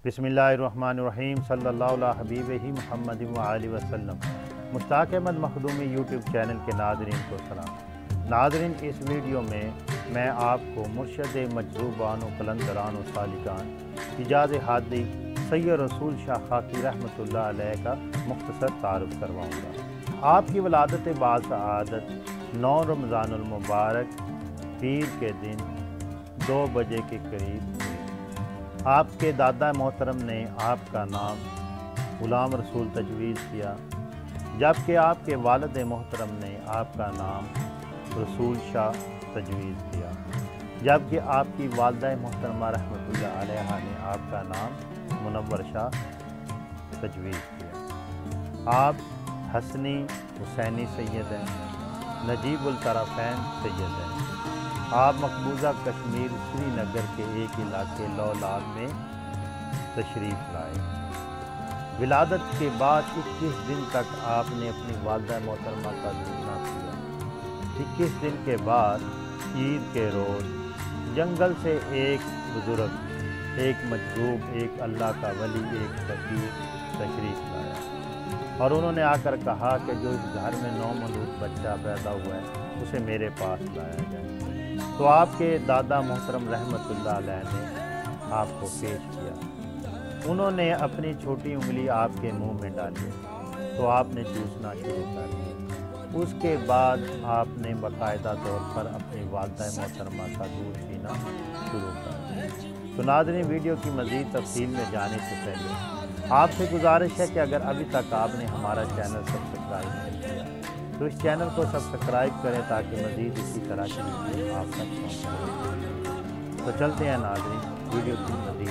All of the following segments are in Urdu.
बिस्मिल्लाहिर्रहमानिर्रहीम सल्लल्लाहु अला हबीबिही मुहम्मद व आलिहि वसल्लम। मुश्ताक अहमद मखदूमी यूट्यूब चैनल के नाज़रीन को सलाम। नाज़रीन, इस वीडियो में मैं आपको मुर्शद मजज़ूबान व कलंदरान व सालिकान इजाज़ हादी सैयद रसूल शाह खाकी रहमतुल्लाह अलैह का मुख्तसर तारुफ़ करवाऊँगा। आपकी वलादत बासआदत 9 रमज़ानुल मुबारक पीर के दिन 2 बजे के करीब हुई। आपके दादा मोहतरम ने आपका नाम ग़ुलाम रसूल तजवीज़ किया, जबकि आपके वालिद मोहतरम ने आपका नाम रसूल शाह तजवीज़ किया, जबकि आपकी वालिदा मोहतरमा रहमतुल्लाह अलैहा ने आपका नाम मुनव्वर शाह तजवीज़ किया। आप हसनी हुसैनी सैयद हैं, नजीबुल तरफ़ैन सैयद हैं। आप मकबूजा कश्मीर श्रीनगर के एक इलाके लौलाद में तशरीफ़ लाए। विलादत के बाद 21 दिन तक आपने अपनी वालिदा मोहतरमा का दूध न पिया। 21 दिन के बाद ईद के रोज़ जंगल से एक बुज़ुर्ग, एक मजलूब, एक अल्लाह का वली, एक फ़कीर तशरीफ़ लाया और उन्होंने आकर कहा कि जो इस घर में नौमौलूद बच्चा पैदा हुआ है उसे मेरे पास लाया जाए। तो आपके दादा मोहतरम रहमतुल्लाह अलैह ने आपको पेश किया। उन्होंने अपनी छोटी उंगली आपके मुंह में डाली तो आपने चूसना शुरू कर दिया। उसके बाद आपने बाकायदा तौर पर अपनी वालिदा मोहतरमा का दूध पीना शुरू कर दिया। तो नाज़रीन, वीडियो की मज़ीद तफसील में जाने से पहले आपसे गुजारिश है कि अगर अभी तक आपने हमारा चैनल सब्सक्राइब नहीं किया तो इस चैनल को सब्सक्राइब करें ताकि मज़ीद इसी तरह की वीडियो आप तक पहुँचे। तो चलते हैं नाज़रीन वीडियो की मज़ीद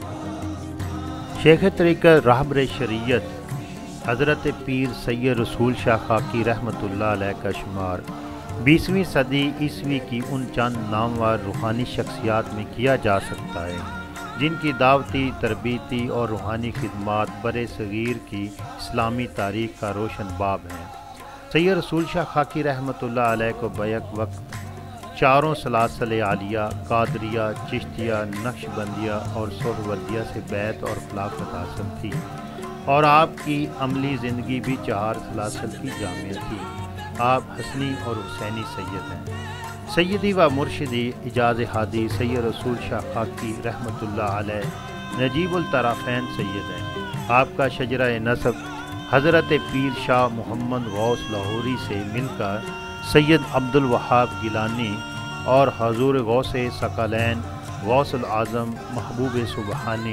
तफसील। शेख तरीक़त रहबर शरीयत हज़रत पीर सैयद रसूल शाह खाकी रहमतुल्लाह अलैह का शुमार 20वीं सदी ईस्वी की उन चंद नामवर रूहानी शख्सियात में किया जा सकता है जिनकी दावती, तरबीती और रूहानी खिदमात बरे सगीर की इस्लामी तारीख़ का रोशन बाब हैं। सैयद रसूल शाह खाकी रहमतुल्लाह अलैह को बैक वक्त चारों सलासल आलिया, कादरिया, चिश्तिया, नक्शबंदिया और सोहरवर्दिया से बैत और खिलाफत हासिल थी और आपकी अमली ज़िंदगी भी 4 सलासल की जामिया थी। आप हसनी और हुसैनी सैयद हैं। सैयदी व मुर्शिदी इजाज़ हादी सैयद रसूल शाह खाकी रहमतुल्लाह अलैह नजीबुल तरफ़ैन सैयद हैं। आपका शजरा नसब हज़रत पीर शाह मोहम्मद गौस लाहौरी से मिलकर सैयद अब्दुल वहाब गिलानी और हजूर गौस सकलैन गौसुल आज़म महबूब सुबहानी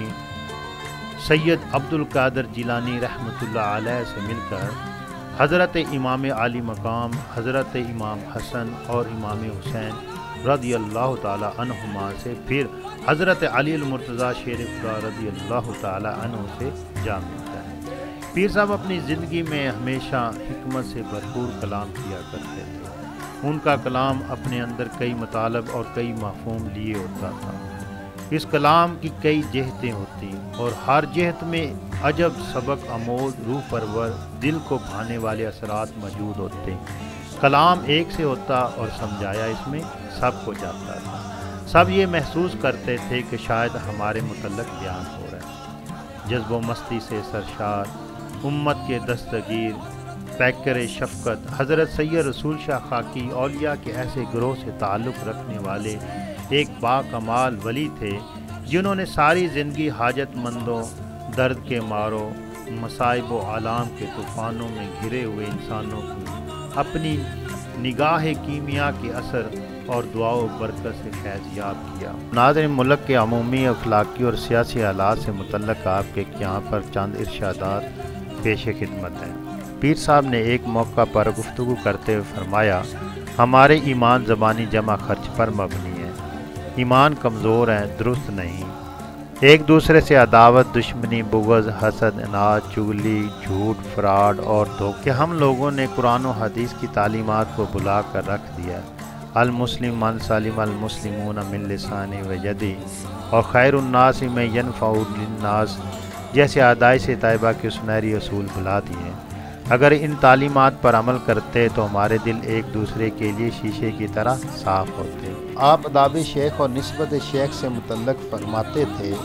सैयद अब्दुल कादिर जिलानी रहमतुल्लाह अलैह से मिलकर हज़रत इमाम आली मकाम हज़रत इमाम हसन और इमाम हुसैन रज़ियल्लाहु ताला अन्हुमा से फिर हज़रत अली मुर्तज़ा शेर खुदा रज़ियल्लाहु ताला अन्हु से जा मिलता है। पीर साहब अपनी ज़िंदगी में हमेशा हिकमत से भरपूर कलाम किया करते थे। उनका कलाम अपने अंदर कई मतलब और कई मफ़हूम लिए होता था। इस कलाम की कई जहतें होती और हर जहत में अजब सबक आमोज, रूह परवर, दिल को भाने वाले असरात मौजूद होते। कलाम एक से होता और समझाया इसमें सब को जाता था। सब ये महसूस करते थे कि शायद हमारे मुतल्लक बयान हो रहा है। जज्बो मस्ती से सरशार, उम्मत के दस्तगीर, पैकर शफ़क़त हज़रत सैयद रसूल शाह खाकी औलिया के ऐसे ग्रोह से ताल्लुक़ रखने वाले एक बाकमाल वली थे जिन्होंने सारी ज़िंदगी हाजतमंदों, दर्द के मारों, मसाइब व आलाम के तूफ़ानों में घिरे हुए इंसानों को अपनी निगाह कीमिया के असर और दुआओं बरकत से फैज़याब किया। नाज़रीन, मुल्क के अमूमी अखलाकी और सियासी हालात से मुतल्लक़ आपके यहाँ पर चंद इरशादात पेश खिदमत हैं। पीर साहब ने एक मौका पर गुफ्तगू करते हुए फरमाया, हमारे ईमान ज़बानी जमा खर्च पर मबनी है। ईमान कमज़ोर हैं, दुरुस्त नहीं। एक दूसरे से अदावत, दुश्मनी, बुग़्ज़, हसद, इनाद, चुगली, झूठ, फ्रॉड और धोखे हम लोगों ने कुरान और हदीस की तालीमात को बुला कर रख दिया। अल मुस्लिम मन सलिम अल मुस्लिमून मिन लिसानी व यदी और खैरुन्नास में यनफ़उ लिन्नास जैसे आदाई से तैयबा के सुनहरी असूल बुला दिए। अगर इन तालीमात पर अमल करते तो हमारे दिल एक दूसरे के लिए शीशे की तरह साफ़ होते। आप अदाब शेख और निस्बत शेख से मुतल्लक़ फरमाते थे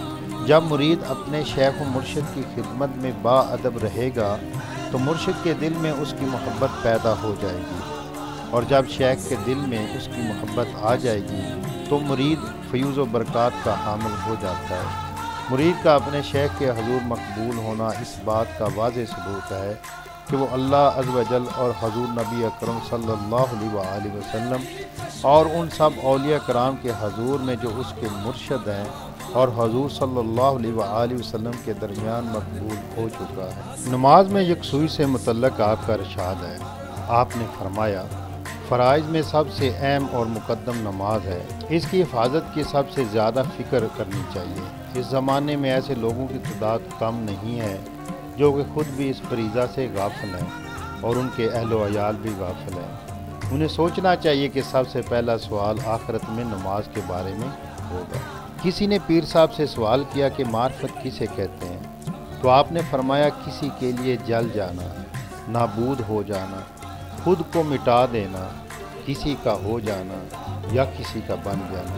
جب مرید اپنے شیخ و مرشد کی خدمت میں با ادب رہے گا تو مرشد کے دل میں اس کی محبت پیدا ہو جائے گی، اور جب شیخ کے دل میں اس کی محبت آ جائے گی تو مرید فیوز و برکات کا حامل ہو جاتا ہے۔ مرید کا اپنے شیخ کے حضور مقبول ہونا اس بات کا واضح ثبوت ہے کہ وہ اللہ عز و جل اور حضور نبی اکرم صلی اللہ علیہ وآلہ وسلم اور ان سب اولیاء کرام کے حضور میں جو اس کے مرشد ہیں اور حضور صلی اللہ علیہ وآلہ وسلم کے درمیان مقبول ہو چکا ہے۔ نماز میں یکسوئی سے متعلق آپ کا ارشاد ہے۔ آپ نے فرمایا، فرائض میں سب سے اہم اور مقدم نماز ہے، اس کی حفاظت کی سب سے زیادہ فکر کرنی چاہیے۔ اس زمانے میں ایسے لوگوں کی تعداد کم نہیں ہے جو کہ خود بھی اس فریضہ سے غافل ہیں اور ان کے اہل و عیال بھی غافل ہیں۔ انہیں سوچنا چاہیے کہ سب سے پہلا سوال آخرت میں نماز کے بارے میں ہوگا۔ کسی نے پیر صاحب سے سوال کیا کہ معرفت کسے کہتے ہیں؟ تو آپ نے فرمایا، کسی کے لیے جل جانا، نابود ہو جانا، خود کو مٹا دینا، کسی کا ہو جانا یا کسی کا بن جانا۔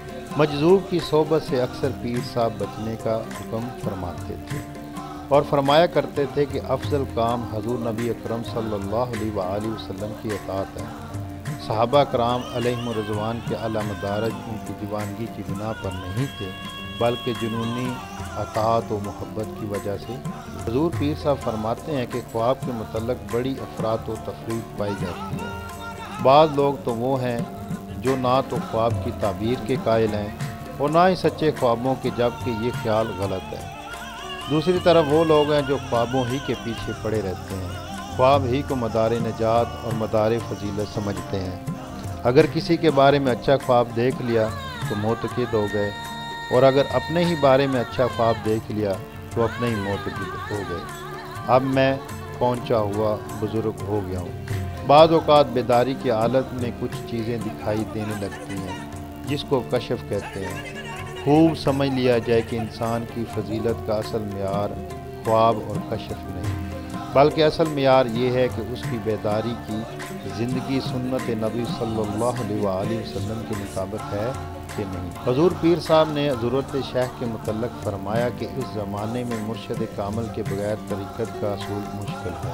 مجذوب کی صحبت سے اکثر پیر صاحب بچنے کا حکم فرماتے تھے اور فرمایا کرتے تھے کہ افضل کام حضور نبی اکرم صلی اللہ علیہ وآلہ وسلم کی اطاعت ہے۔ صحابہ کرام علیہم رضوان کے اعلیٰ مدارج ان کی دیوانگی کی بنا پر نہیں تھے بلکہ جنونی اطاعت و محبت کی وجہ سے۔ حضور پیر صاحب فرماتے ہیں کہ خواب کے متعلق بڑی افراد و تفریق پائی جاتی ہے۔ بعض لوگ تو وہ ہیں جو نہ تو خواب کی تعبیر کے قائل ہیں اور نہ ہی سچے خوابوں کے، جبکہ یہ خیال غلط ہے۔ دوسری طرف وہ لوگ ہیں جو خوابوں ہی کے پیچھے پڑے رہتے ہیں، خواب ہی کو مدار نجات اور مدار فضیلت سمجھتے ہیں۔ اگر کسی کے بارے میں اچھا خواب دیکھ لیا تو معتقد ہو گئے، اور اگر اپنے ہی بارے میں اچھا خواب دیکھ لیا تو اپنے ہی معتقد ہو گئے۔ اب میں پہنچا ہوا بزرگ ہو گیا ہوں۔ بعض اوقات بیداری کی حالت میں کچھ چیزیں دکھائی دینے لگتی ہیں جس کو کشف کہتے ہیں۔ خوب سمجھ لیا جائے کہ انسان کی فضیلت کا اصل معیار خواب اور کشف نہیں، بلکہ اصل معیار یہ ہے کہ اس کی بیداری کی زندگی سنت نبی صلی اللہ علیہ وآلہ وسلم کے مطابق ہے کہ نہیں۔ حضور پیر صاحب نے ضرورت شیخ کے متعلق فرمایا کہ اس زمانے میں مرشد کامل کے بغیر طریقت کا اصول مشکل ہے۔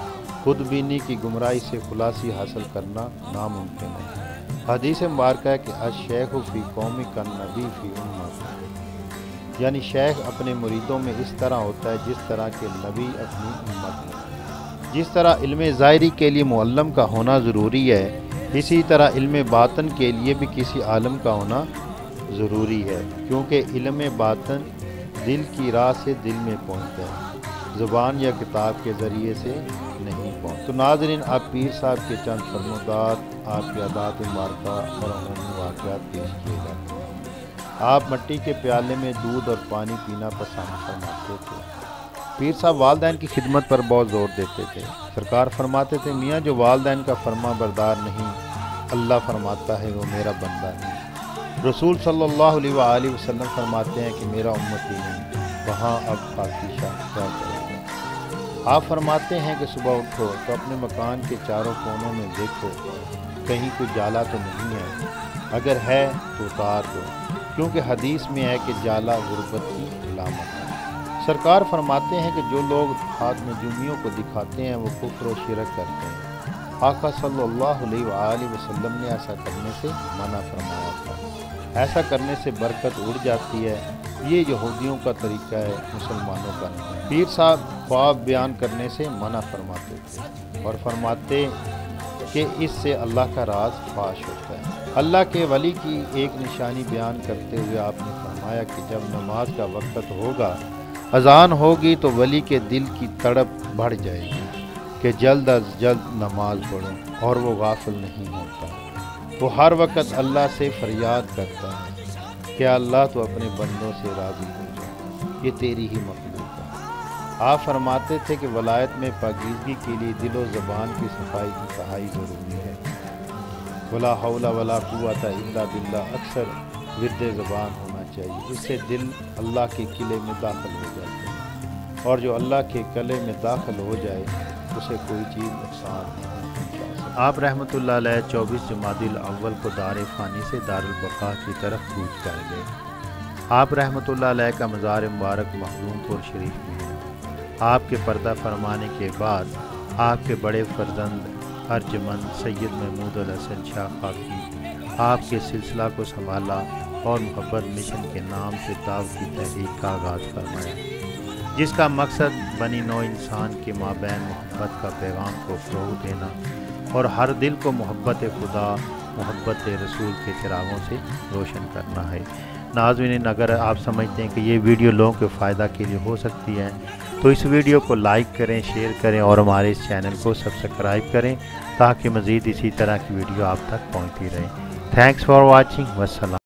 خود بینی کی گمراہی سے خلاصی حاصل کرنا ناممکن ہے۔ حدیث مبارکہ ہے کہ الشیخ فی قوم کالنبی فی امت، یعنی شیخ اپنے مریدوں میں اس طرح ہوتا ہے جس طرح کہ نبی اپنی امت میں۔ جس طرح علم ظاہری کے لیے معلم کا ہونا ضروری ہے، اسی طرح علم باطن کے لیے بھی کسی عالم کا ہونا ضروری ہے، کیونکہ علم باطن دل کی راہ سے دل میں پہنچتا ہے، زبان یا کتاب کے ذریعے سے نہیں پہنچتا۔ تو ناظرین، آپ پیر صاحب کے چند فرمودات، آپ کے عادات مبارکہ اور عمومی واقعات پیش کیے جاتے ہیں۔ آپ مٹی کے پیالے میں دودھ اور پانی پینا پسند فرماتے تھے۔ پیر صاحب والدین کی خدمت پر بہت زور دیتے تھے۔ سرکار فرماتے تھے، میاں جو والدین کا فرما بردار نہیں، اللہ فرماتا ہے وہ میرا بندہ نہیں۔ رسول صلی اللہ علیہ وآلہ وسلم فرماتے ہیں کہ میرا امتی نہیں، وہاں اب پاکیزہ کیا کرے گا۔ آپ فرماتے ہیں کہ صبح اٹھو تو اپنے مکان کے چاروں کونوں میں دیکھو کہیں کوئی جالا تو نہیں ہے، اگر ہے تو اتار دو، کیونکہ حدیث میں ہے کہ جالا غربت کی علامت ہے۔ سرکار فرماتے ہیں کہ جو لوگ ہاتھ میں جومیوں کو دکھاتے ہیں وہ کفر و شرک کرتے ہیں۔ آقا صلی اللہ علیہ وآلہ وسلم نے ایسا کرنے سے منع فرمایا تھا۔ ایسا کرنے سے برکت اڑ جاتی ہے، یہ یہودیوں کا طریقہ ہے، مسلمانوں کا نہیں۔ پیر صاحب خواب بیان کرنے سے منع فرماتے تھے اور فرماتے کہ اس سے اللہ کا راز فاش ہوتا ہے۔ اللہ کے ولی کی ایک نشانی بیان کرتے ہوئے آپ نے فرمایا کہ جب نماز کا وقت ہوگا، اذان ہوگی تو ولی کے دل کی تڑپ بڑھ جائے گی کہ جلد از جلد نماز پڑھو، اور وہ غافل نہیں ہوتا۔ وہ ہر وقت اللہ سے فریاد کرتا ہے کہ اللہ تو اپنے بندوں سے راضی ہو جائے، یہ تیری ہی مخلوق ہے۔ آپ فرماتے تھے کہ ولایت میں پاکیزگی کے لیے دل و زبان کی صفائی انتہائی ضروری ہے۔ ولا حول ولا قوت الا باللہ اکثر ورد زبان ہونا چاہیے، اس سے دل اللہ کے قلعے میں داخل ہو جاتے ہیں، اور جو اللہ کے قلعے میں داخل ہو جائے اسے کوئی چیز نقصان نہیں پہنچا سکتی۔ آپ رحمۃ اللہ علیہ 24 جمادی الاول کو دار فانی سے دار البقاء کی طرف کوچ کر گئے۔ آپ رحمۃ اللہ علیہ کا مزار مبارک مخدوم پور شریف میں ہے۔ آپ کے پردہ فرمانے کے بعد آپ کے بڑے فرزند ارجمند سید محمود الحسن شاہ خاکی آپ کے سلسلہ کو سنبھالا اور محبت مشن کے نام سے دعوت کی تحریک کا آغاز فرمایا، جس کا مقصد بنی نوع انسان کے مابین محبت کا پیغام کو فروغ دینا اور ہر دل کو محبت خدا محبت رسول کے چراغوں سے روشن کرنا ہے۔ ناظرین، اگر آپ سمجھتے ہیں کہ یہ ویڈیو لوگوں کے فائدہ کے لیے ہو سکتی ہے تو اس ویڈیو کو لائک کریں، شیئر کریں اور ہمارے اس چینل کو سبسکرائب کریں تاکہ مزید اسی طرح کی ویڈیو آپ تک پہنچتی رہے۔ تھینکس فار واچنگ، والسلام۔